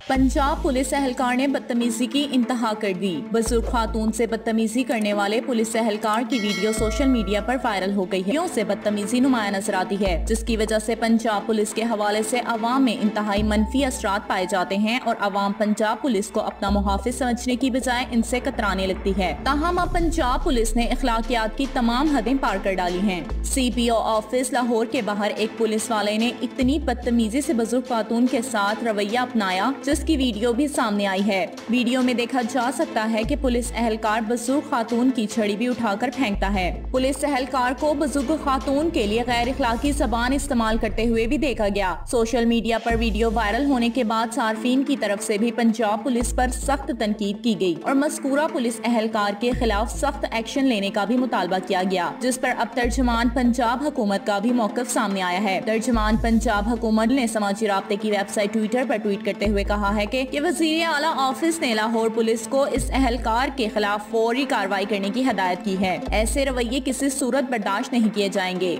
Punjab police एहलकार ने बदतमीजी की इंतहा कर दी। बुजुर्ग खातून से बदतमीजी करने वाले पुलिस एहलकार की वीडियो सोशल मीडिया पर वायरल हो गई है। वीडियो से बदतमीजी नुमाया नजर आती है, जिसकी वजह से पंजाब पुलिस के हवाले से अवाम में इंतहाई मनफी असरात पाए जाते हैं और अवाम पंजाब पुलिस को अपना मुहाफिज समझने की बजाय इनसे कतराने लगती है। ताहम अब पंजाब पुलिस ने अखलाकियात की तमाम हदें पार कर डाली हैं। CPO ऑफिस लाहौर के बाहर एक पुलिस वाले ने इतनी बदतमीजी से बुजुर्ग खातून के साथ रवैया अपनाया, जिसकी वीडियो भी सामने आई है। वीडियो में देखा जा सकता है कि पुलिस एहलकार बुजुर्ग खातून की छड़ी भी उठाकर फेंकता है। पुलिस एहलकार को बुजुर्ग खातून के लिए गैर इखलाकी ज़बान इस्तेमाल करते हुए भी देखा गया। सोशल मीडिया पर वीडियो वायरल होने के बाद सार्फिन की तरफ से भी पंजाब पुलिस पर सख्त तनकीद की गई और मज़कूरा पुलिस एहलकार के खिलाफ सख्त एक्शन लेने का भी मुतालबा किया गया, जिस पर अब तर्जुमान पंजाब हुकूमत का भी मौक़िफ़ सामने आया है। तर्जुमान पंजाब हुकूमत ने समाजी राब्ते की वेबसाइट ट्विटर पर ट्वीट करते हुए कहा है कि वज़ीर आला ऑफिस ने लाहौर पुलिस को इस एहलकार के खिलाफ फौरी कार्रवाई करने की हदायत की है। ऐसे रवैये किसी सूरत बर्दाश्त नहीं किए जाएंगे।